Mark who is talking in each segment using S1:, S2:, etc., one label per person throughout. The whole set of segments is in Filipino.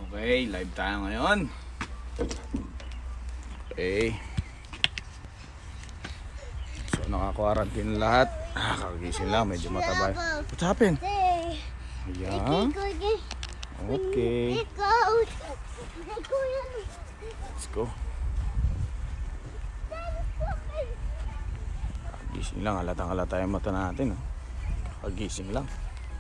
S1: Okay, live tayo ngayon. Okay. So, naka-quarantine lahat. Kagising lang, medyo mataba. What's happened? Yeah. Okay. Let's go. Kagising lang, halatang-halata yung mata natin. Kagising lang.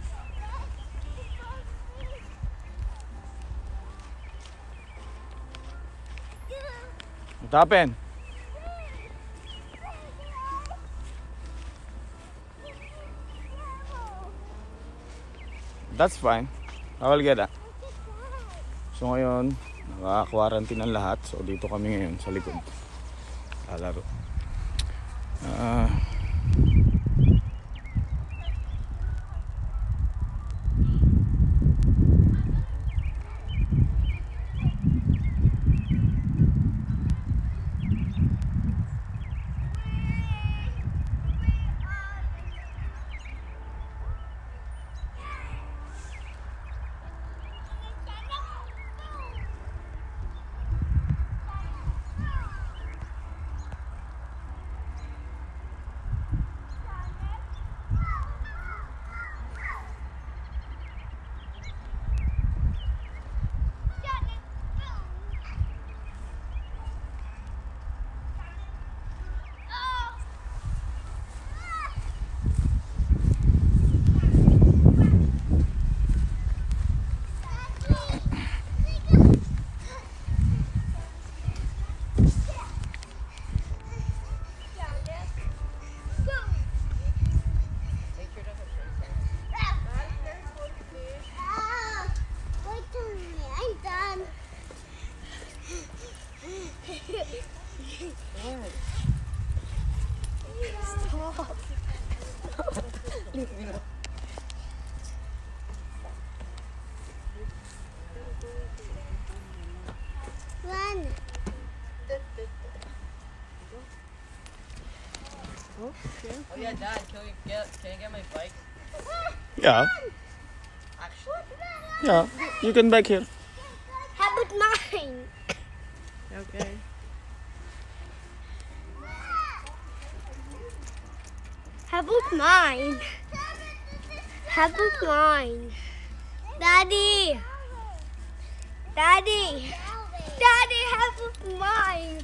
S1: What happened? That's fine. I will get that. So ngayon, naka-quarantine ang lahat. So dito kami ngayon sa likod. Lalaro.
S2: Oh yeah, Dad, can I get my bike?
S1: Yeah.
S2: Actually.
S1: Yeah. You can back here.
S3: How about mine?
S2: Okay.
S3: How about mine? How about mine? Daddy! Daddy! Daddy, how about mine?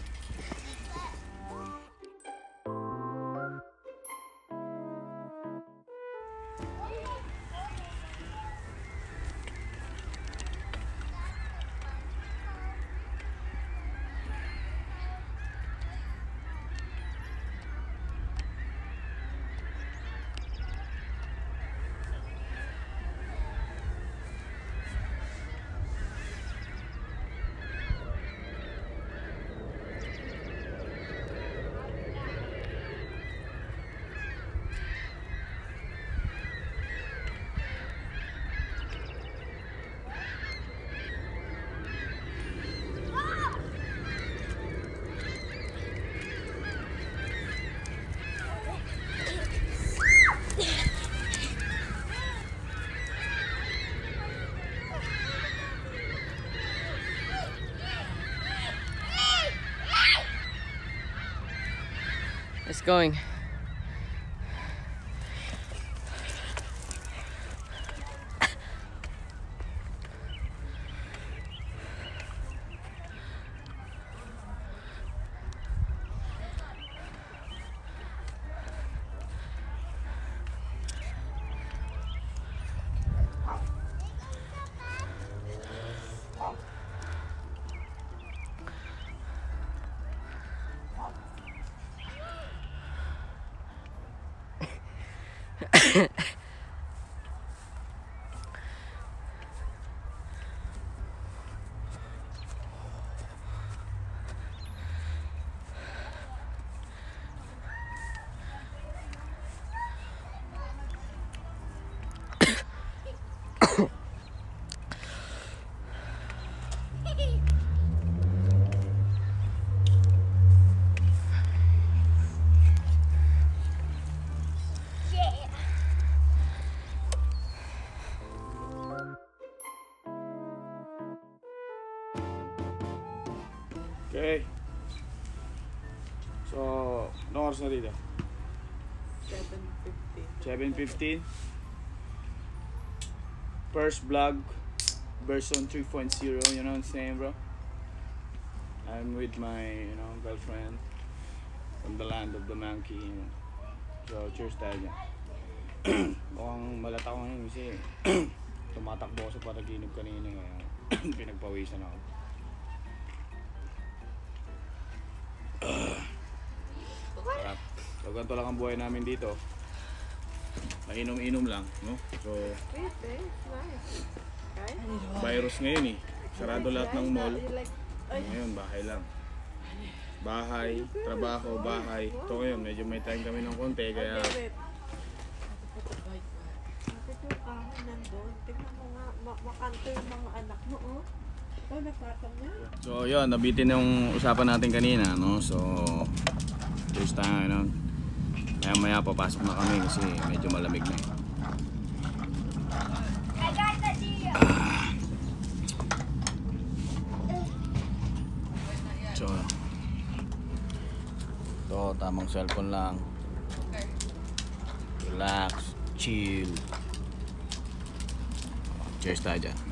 S2: It's going.
S1: Okay. So, anong oras na dito? 7:15. First vlog, version 3.0, you know what I'm saying, bro? I'm with my, girlfriend from the land of the monkey, So, cheers tayo dyan. Mukhang malata ko ngayon kasi tumatakbo ako sa panaginip kanina kaya pinagpawisan ako. Sarap. So, ganito lang ang buhay namin dito. Mainom-inom lang, no? So, virus ngayon eh. Sarado lahat ng mall. Ngayon, bahay lang. Bahay, trabaho, bahay. Ito ngayon, medyo may time kami ng konti, kaya...
S4: Bakit yung kahon nandun? Tignan mo nga, makanto yung mga anak mo, oh. Oh, nagpatong yan.
S1: So, yun, nabitin yung usapan natin kanina, no? So, cheers tayo, no? Maya-maya papasok na kami kasi medyo malamig na eh.
S3: I got the deal.
S1: So, ito, tamang cellphone lang. Relax, chill. Cheers tayo dyan.